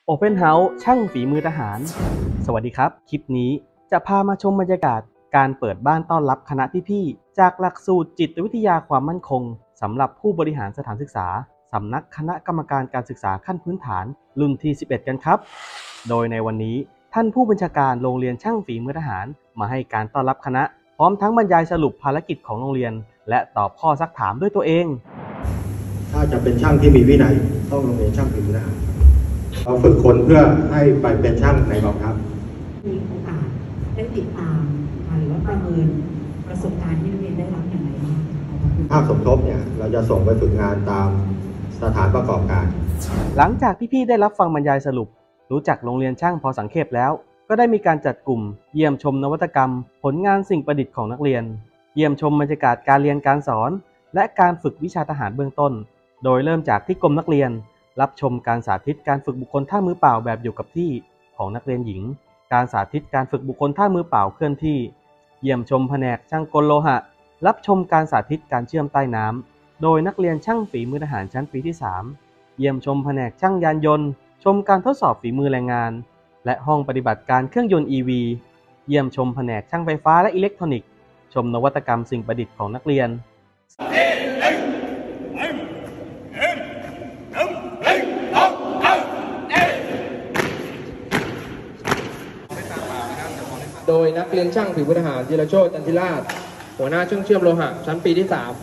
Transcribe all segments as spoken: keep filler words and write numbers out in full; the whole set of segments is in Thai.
Open House ช่างฝีมือทหารสวัสดีครับคลิปนี้จะพามาชมบรรยากาศการเปิดบ้านต้อนรับคณะพี่ๆจากหลักสูตรจิตวิทยาความมั่นคงสำหรับผู้บริหารสถานศึกษาสำนักคณะกรรมการการศึกษาขั้นพื้นฐานรุ่นที่สิบเอ็ดกันครับโดยในวันนี้ท่านผู้บัญชาการโรงเรียนช่างฝีมือทหารมาให้การต้อนรับคณะพร้อมทั้งบรรยายสรุปภารกิจของโรงเรียนและตอบข้อซักถามด้วยตัวเองถ้าจะเป็นช่างที่มีวินัยต้องโรงเรียนช่างฝีมือทหารเราฝึกคนเพื่อให้ไปเป็นช่างในกองทัพมีโอกาสได้ติดตามหรือว่าประเมินประสบการณ์ที่นักเรียนได้รับอย่างไรบ้างภาคสมทบเนี่ยเราจะส่งไปฝึกงานตามสถานประกอบการหลังจากพี่ๆได้รับฟังบรรยายสรุปรู้จักโรงเรียนช่างพอสังเขปแล้วก็ได้มีการจัดกลุ่มเยี่ยมชมนวัตกรรมผลงานสิ่งประดิษฐ์ของนักเรียนเยี่ยมชมบรรยากาศการเรียนการสอนและการฝึกวิชาทหารเบื้องต้นโดยเริ่มจากที่กรมนักเรียนรับชมการสาธิตการฝึกบุคคลท่ามือเปล่าแบบอยู่กับที่ของนักเรียนหญิงการสาธิตการฝึกบุคคลท่ามือเปล่าเคลื่อนที่เยี่ยมชมแผนกช่างกลโลหะรับชมการสาธิตการเชื่อมใต้น้ำโดยนักเรียนช่างฝีมือทหารชั้นปีที่สามเยี่ยมชมแผนกช่างยานยนต์ชมการทดสอบฝีมือแรงงานและห้องปฏิบัติการเครื่องยนต์ อี วี เยี่ยมชมแผนกช่างไฟฟ้าและอิเล็กทรอนิกส์ชมนวัตกรรมสิ่งประดิษฐ์ของนักเรียนโดยนักเรียนช่างฝีมือทหารจิรโชติ จันทิราชหัวหน้าช่างเชื่อมโลหะชั้นปีที่สาม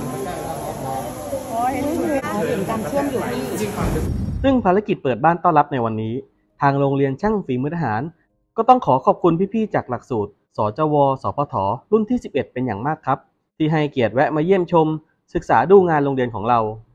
ซึ่งภารกิจเปิดบ้านต้อนรับในวันนี้ทางโรงเรียนช่างฝีมือทหารก็ต้องขอขอบคุณพี่ๆจากหลักสูตรสจวสพทรุ่นที่สิบเอ็ดเป็นอย่างมากครับที่ให้เกียรติแวะมาเยี่ยมชมศึกษาดูงานโรงเรียนของเรา